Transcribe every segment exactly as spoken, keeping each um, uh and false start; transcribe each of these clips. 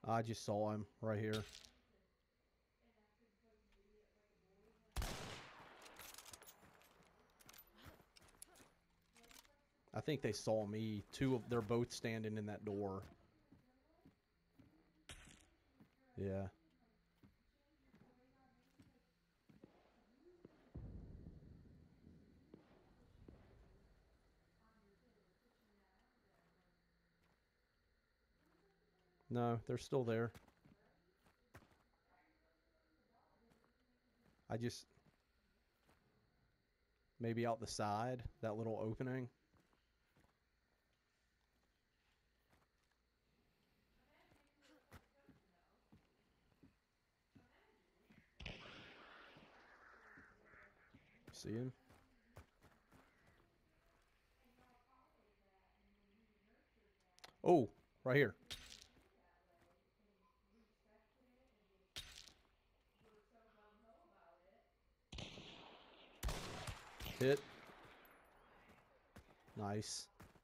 I just saw him right here. I think they saw me. Two of they're both standing in that door. Yeah. No, they're still there. I just maybe out the side, that little opening. See him? Oh, right here. Hit. Nice.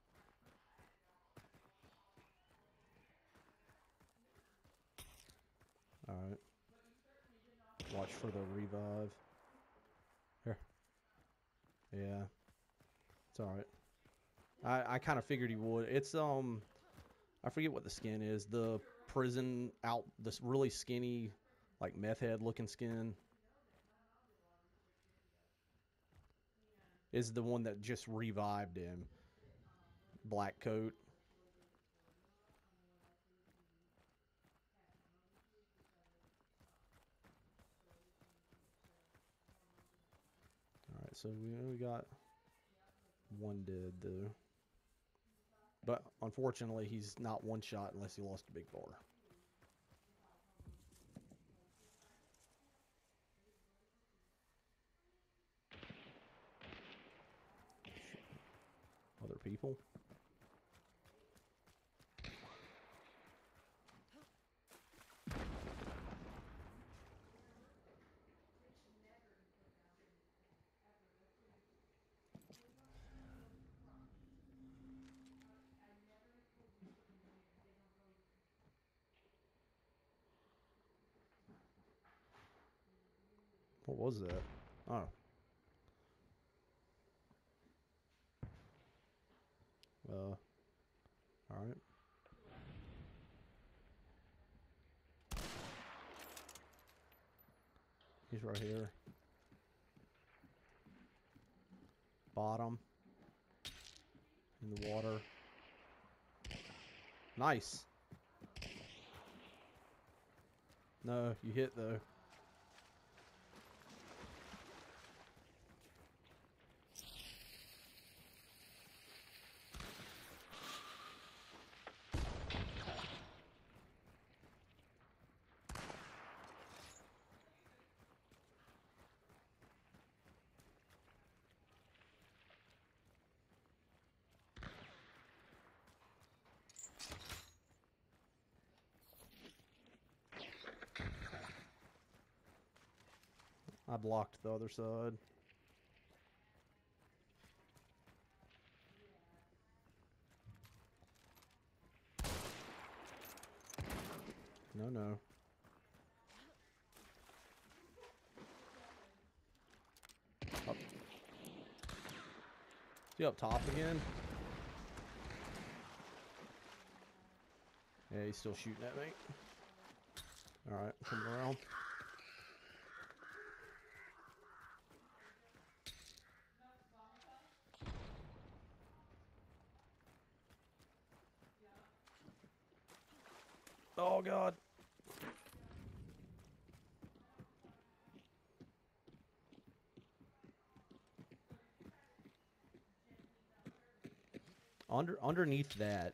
Alright. Watch for the revive. Here. Yeah. It's alright. I, I kind of figured he would. It's, um... I forget what the skin is. The prison out... This really skinny, like, meth head looking skin. Is the one that just revived him. Black coat. Alright, so we, we got one dead, though. But, unfortunately, he's not one shot unless he lost a big bar. Other people? What was that? Oh. Uh. Alright. He's right here. Bottom. In the water. Nice. No, you hit though. I blocked the other side. No, no. Up. See up top again? Yeah, he's still shooting at me. Alright, coming around. Oh, God. Under underneath that.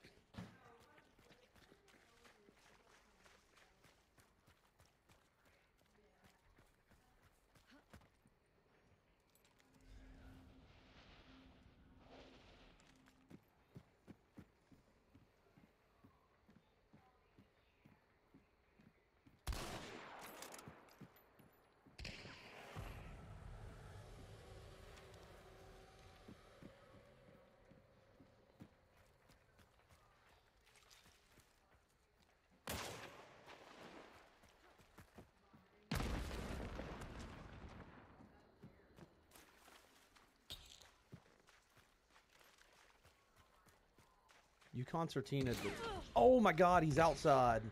You concertina. Oh my god, he's outside.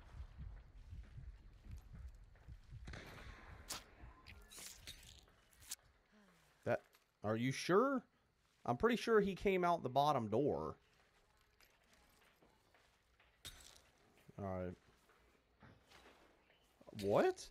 That. Are you sure? I'm pretty sure he came out the bottom door. Alright. What?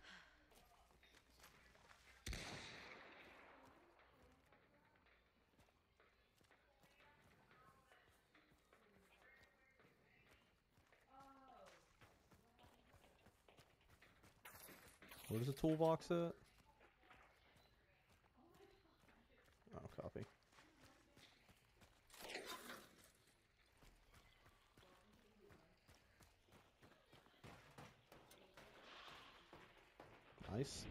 Where's the toolbox at? Oh, copy. Nice.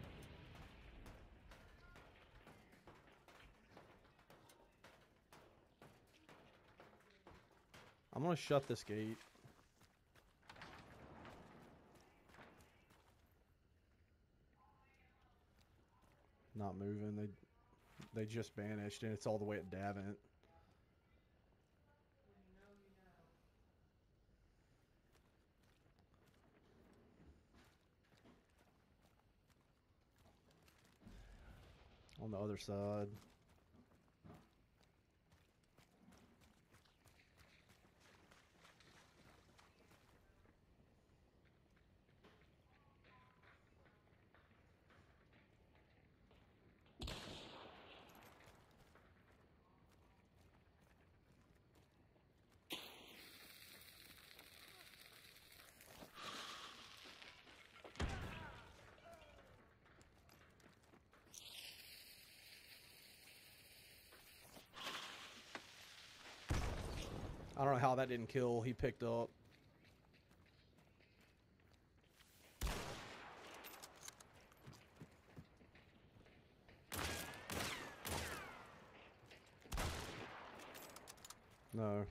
I'm gonna shut this gate. Not moving. They they just vanished, and it's all the way at Davant. On the other side. I don't know how that didn't kill. He picked up. No.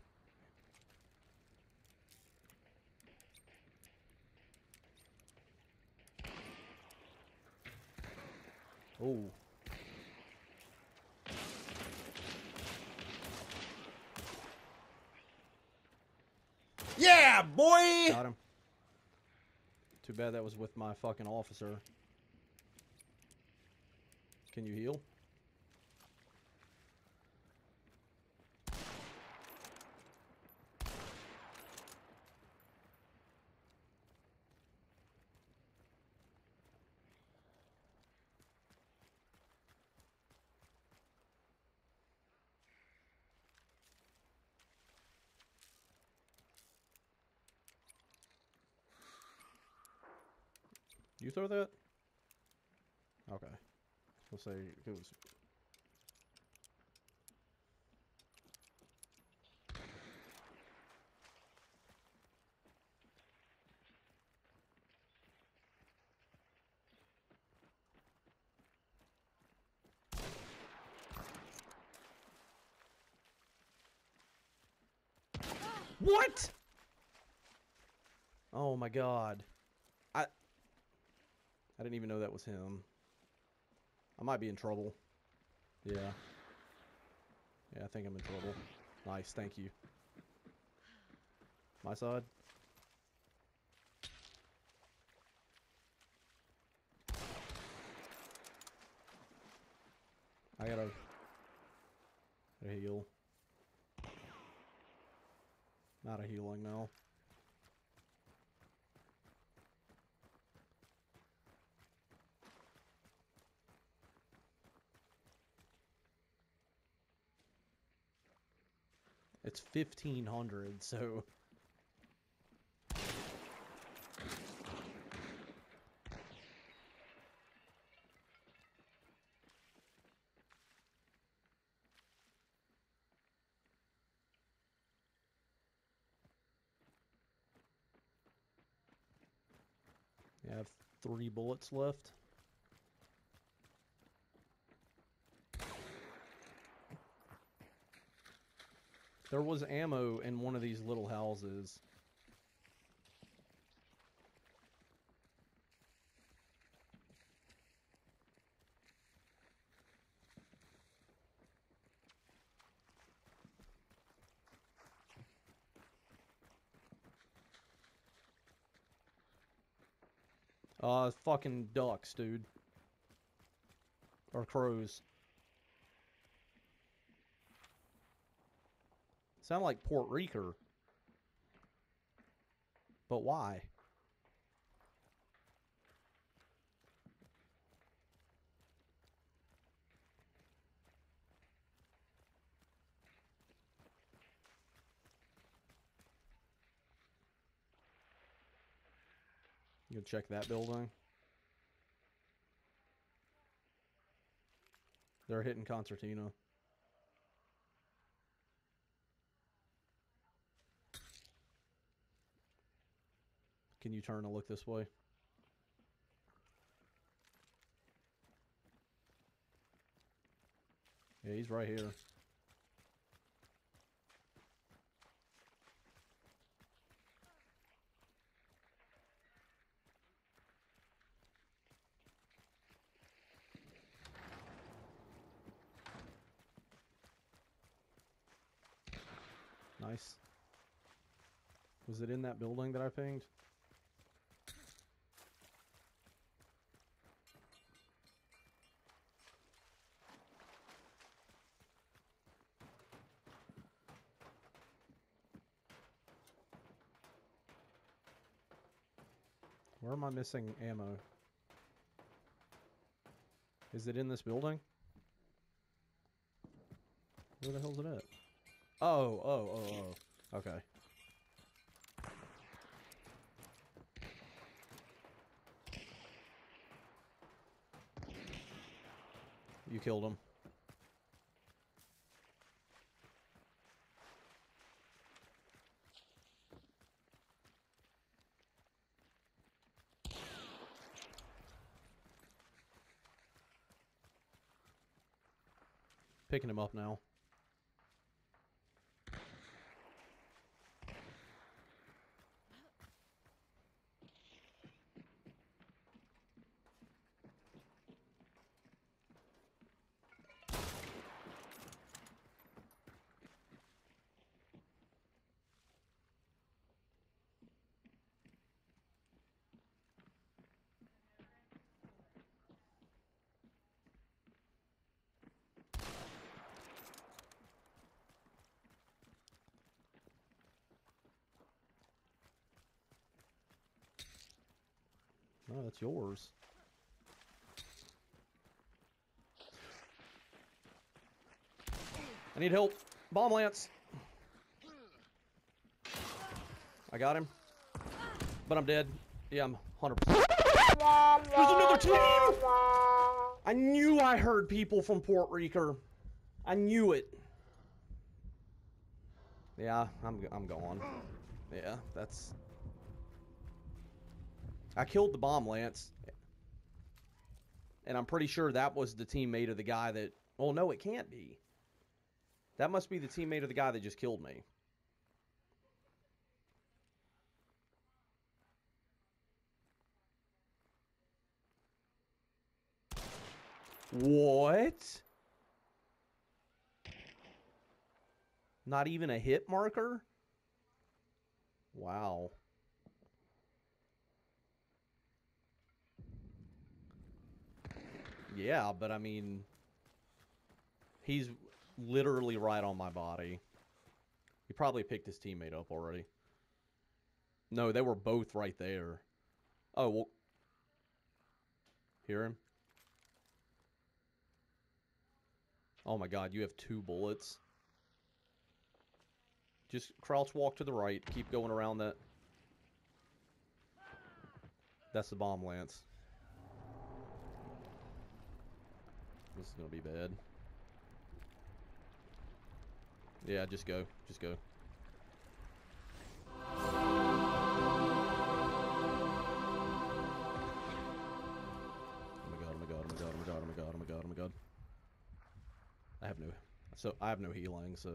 Oh. Yeah, boy! Got him. Too bad that was with my fucking officer. Can you heal? You throw that? Okay. We'll say it was. What? Oh my god. I I didn't even know that was him. I might be in trouble. Yeah. Yeah, I think I'm in trouble. Nice, thank you. My side? I gotta, gotta heal. Not a healing now. It's fifteen hundred, so... Yeah, I have three bullets left. There was ammo in one of these little houses. Uh, fucking ducks, dude. Or crows. Sound like Port Rico. But why? You can check that building. They're hitting Concertina. Can you turn and look this way? Yeah, he's right here. Nice. Was it in that building that I pinged? Where am I missing ammo? Is it in this building? Where the hell's it at? Oh, oh, oh, oh. Okay. You killed him. Picking him up now. Oh, that's yours. I need help. Bomb lance. I got him. But I'm dead. Yeah, I'm one hundred percent. There's another team! I knew I heard people from Port Rico. I knew it. Yeah, I'm, I'm gone. Yeah, that's... I killed the bomb lance. And I'm pretty sure that was the teammate of the guy that... Well, no, it can't be. That must be the teammate of the guy that just killed me. What? Not even a hit marker? Wow. Yeah, but I mean... He's literally right on my body. He probably picked his teammate up already. No, they were both right there. Oh, well... Hear him? Oh my god, you have two bullets. Just crouch walk to the right. Keep going around that. That's the bomb lance. This is gonna be bad. Yeah, just go. Just go. Oh my god, oh my god, oh my god, oh my god, oh my god, oh my god, oh my god. I have no... So, I have no healing, so...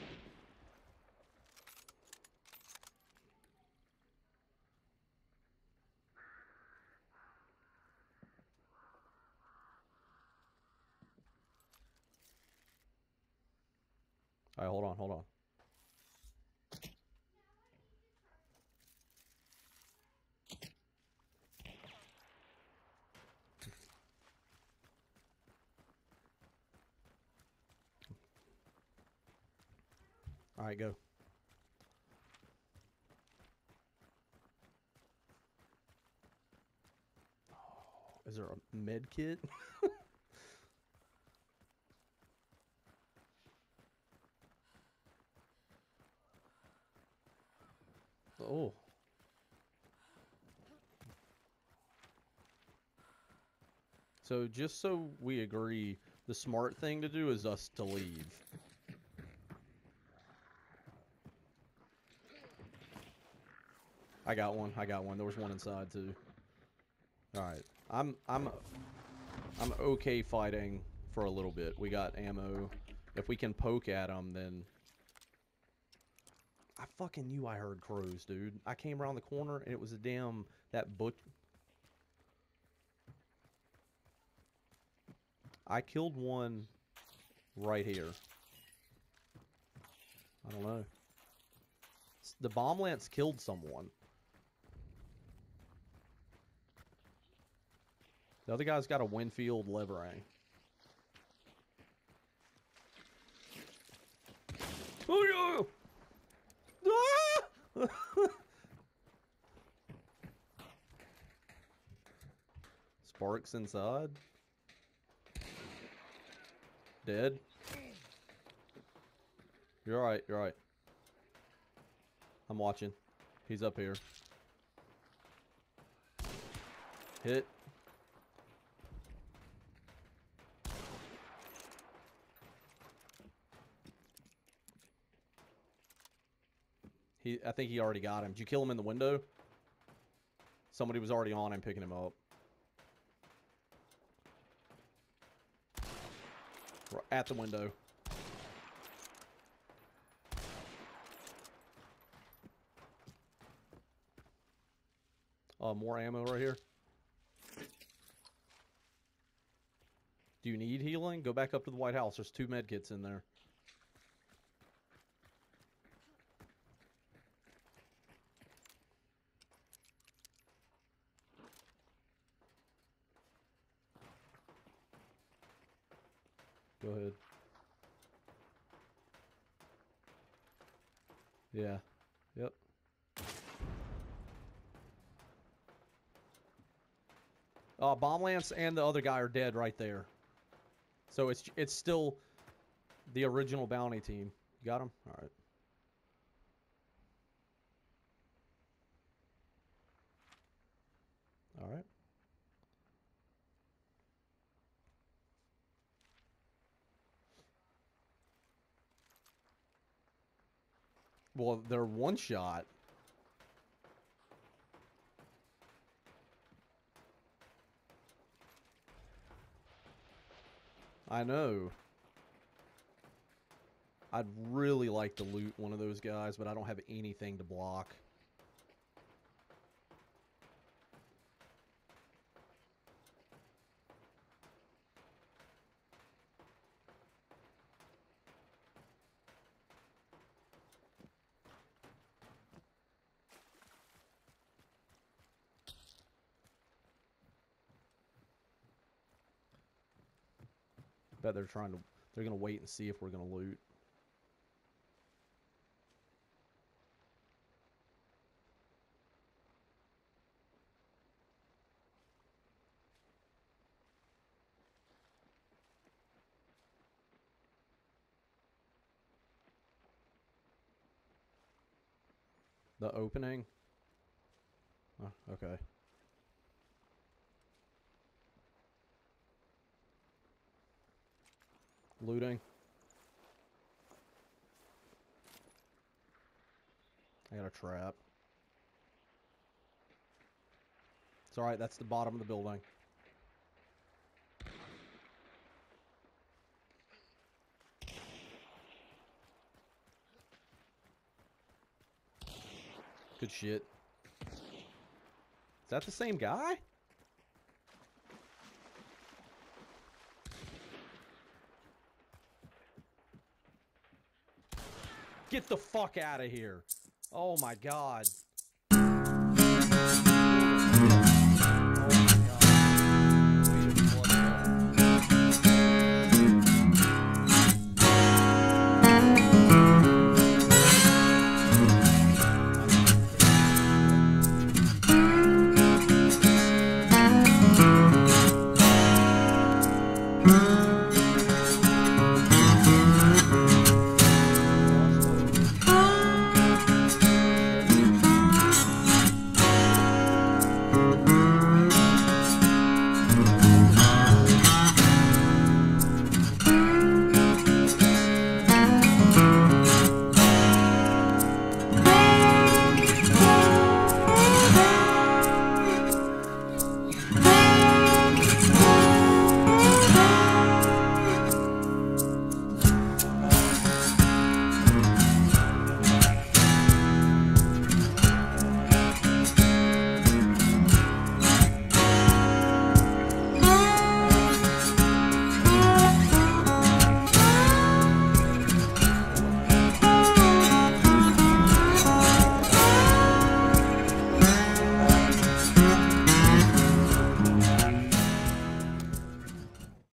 Alright, hold on, hold on. Alright, go. Oh, is there a med kit? Oh. So just so we agree, the smart thing to do is us to leave. I got one. I got one. There was one inside too. All right. I'm I'm I'm okay fighting for a little bit. We got ammo. If we can poke at them, then I fucking knew I heard crows, dude. I came around the corner and it was a damn that butch. I killed one right here. I don't know. The bomb lance killed someone. The other guy's got a Winfield Levering. Oh no! Ah! Sparks inside. Dead. You're right, you're right. I'm watching. He's up here. Hit. He, I think he already got him. Did you kill him in the window? Somebody was already on him picking him up. At the window. Uh, more ammo right here. Do you need healing? Go back up to the White House. There's two medkits in there. Go ahead. Yeah. Yep. Uh, Bomb Lance and the other guy are dead right there. So it's it's still the original bounty team. You got him? All right. All right. Well, they're one shot. I know. I'd really like to loot one of those guys, but I don't have anything to block. Bet they're trying to, they're going to wait and see if we're going to loot. The opening? Oh, okay. Looting. I got a trap. It's alright, that's the bottom of the building. Good shit. Is that the same guy? Get the fuck out of here. Oh my god.